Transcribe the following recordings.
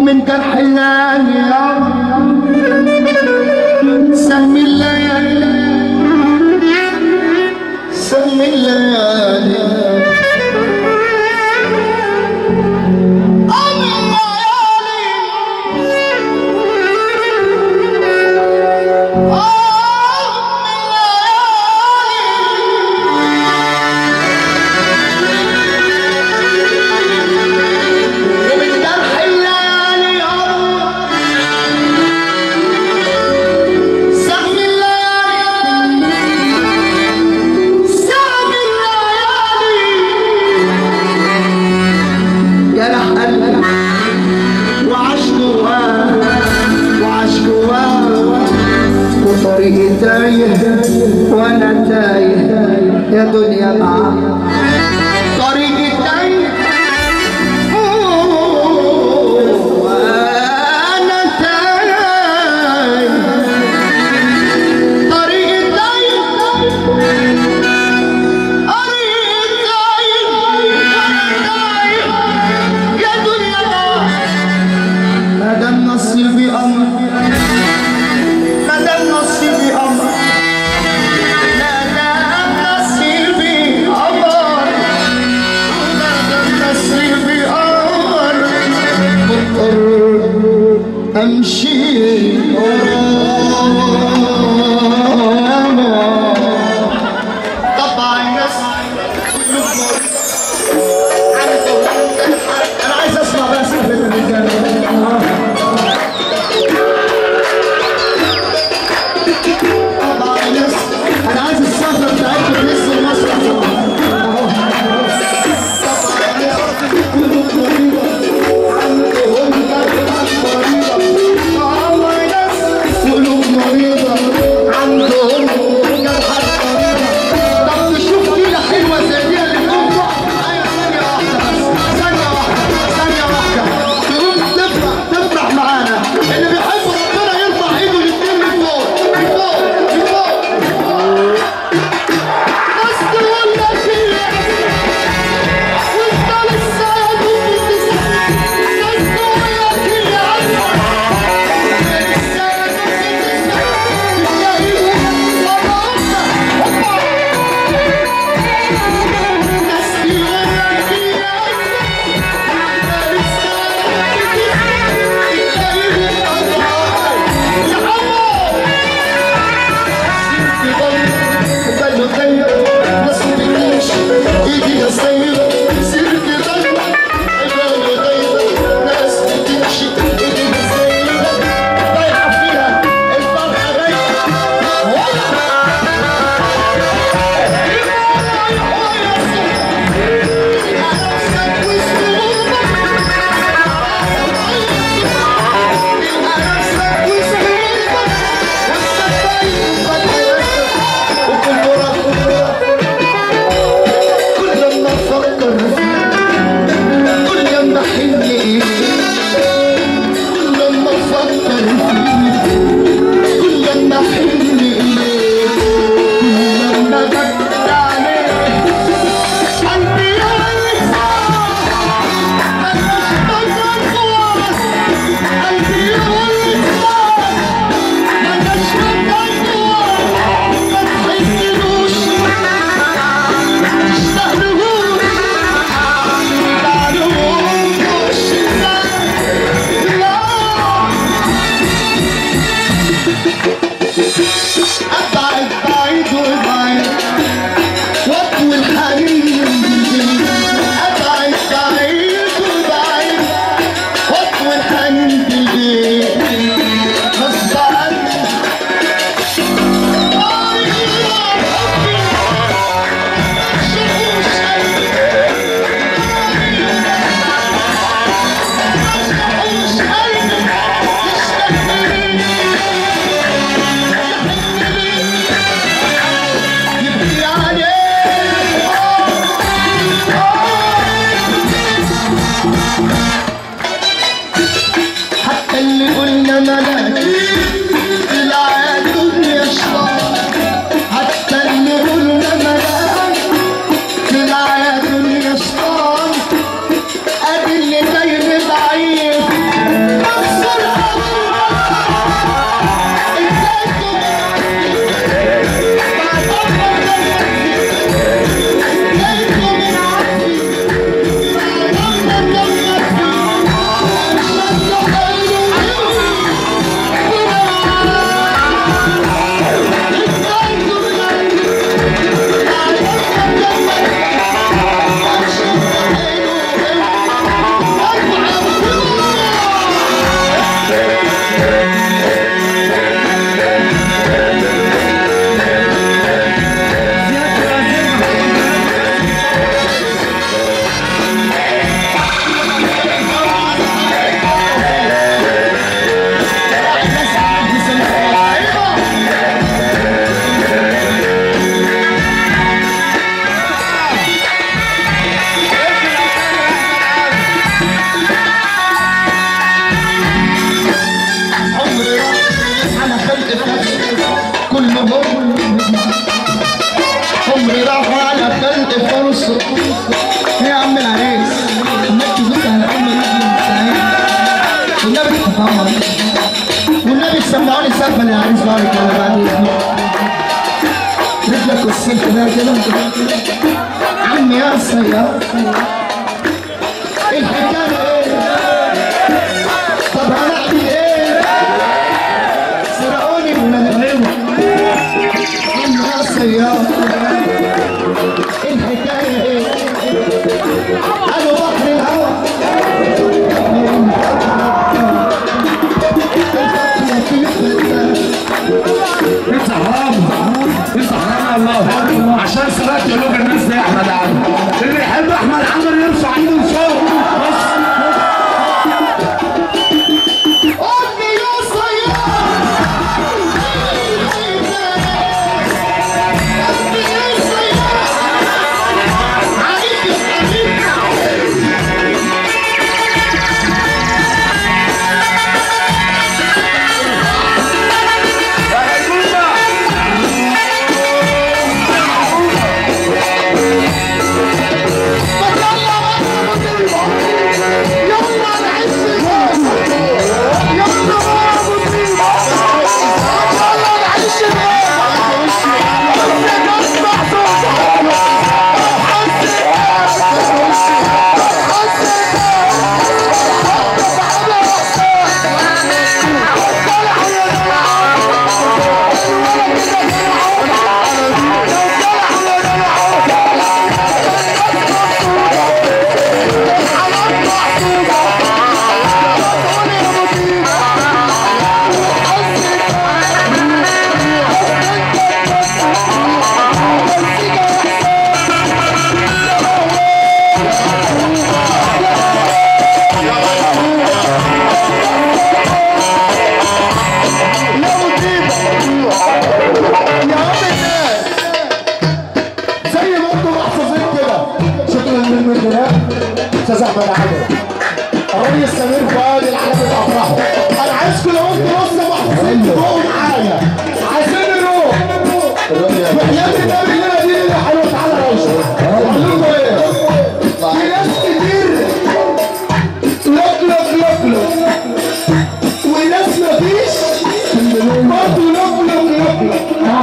من جرح الليالي سهم الليالي سهم الليالي طريقي تايه وانا تايه يا دنيا معاك طريقي تايه وانا تايه طريقي تايه يا دنيا معاك ما دام نصيبي امر امشي طبعا الناس انا عايز اسمع بس طبعا الناس انا عايز السفره بتاعتكم لسه المسرح واشرب. ايه يا عم العريس؟ عمال تزق على ام رجلي مستعين. والنبي تفهمها. والنبي سمعوني سقفه للعريس بعد كده بعد اذنك. رجلك والسلك ده كده عمي يا سيارة. الحكايه ايه؟ طب هنعمل ايه؟ سرقوني من الغيوه. عمي يا سيارة. الحكايه ايه؟ على بحر الهوى. انت حرام الله عشان سرقت قلوب الناس زي احمد عامر. اللي يحب احمد عامر يرفع ايده لفوق بس. استاذ احمد عامر الريس سمير فؤاد العالمي افرحه. انا عايزكم لو انتوا لسه محظوظين تبقوا معايا عايزين نروح وحياة النبي الليله دي اللي حلوه. تعالى يا ريس اقول لكم ايه؟ في ناس كتير لك وناس مفيش برضه لك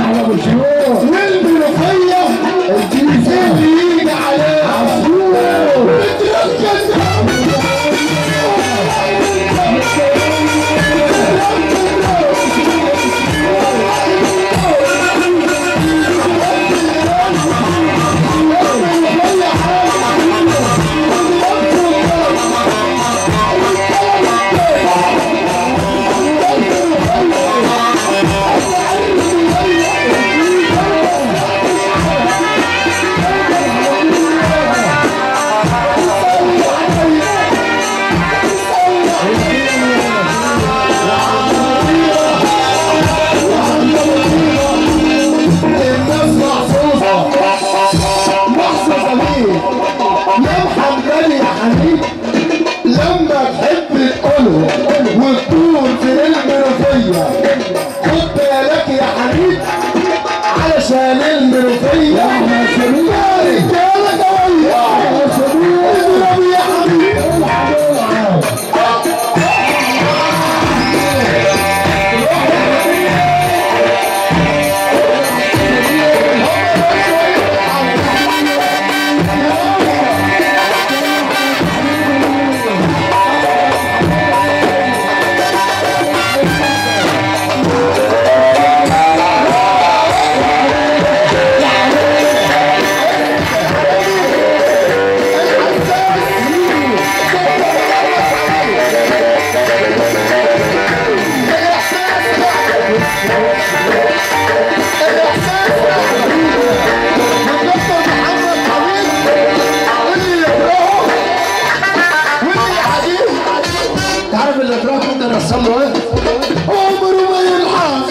والملوخيه اللي يجي عليها لما تحب تقوله وتدور في الملوخية. خد بالك يا حبيب علشان الملوخية يا رجالة قوية. اضرب يا حبيب. تعرف اللي تروح ممكن نرسم له ايه؟ عمره ما يلحق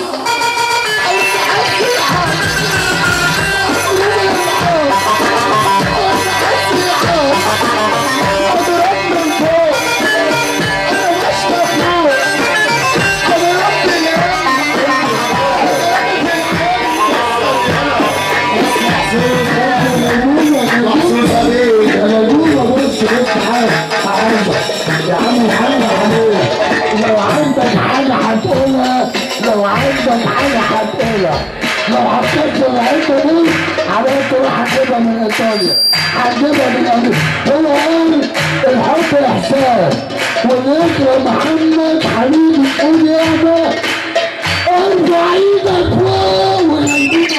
ونكرم محمد حبيبي قول يابا ارفع ايدك فوق وخلينا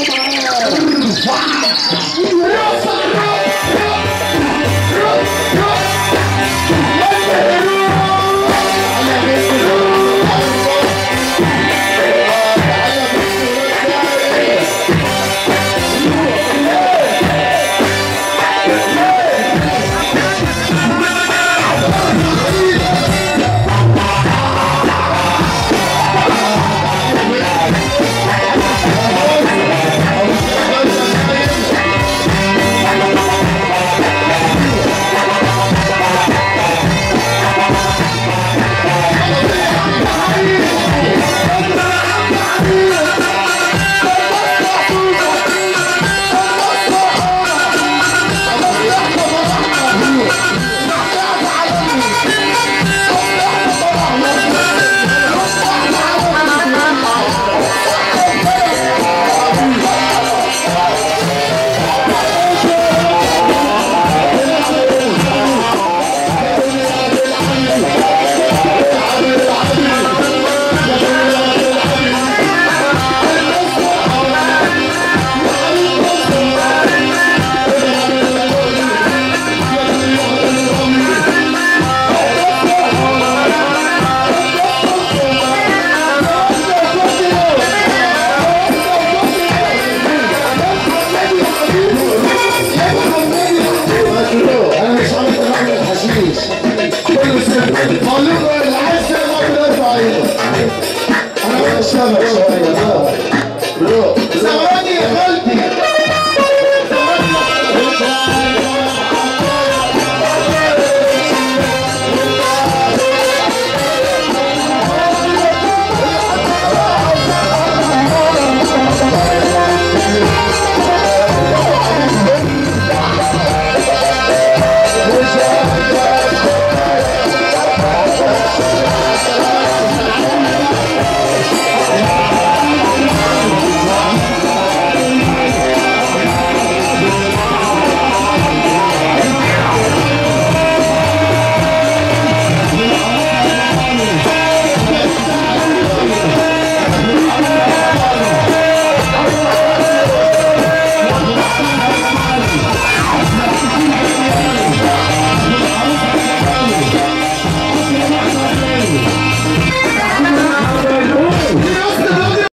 بقول لكم اللي عايز يلعب يرفع ايده. انا مش سامع شويه.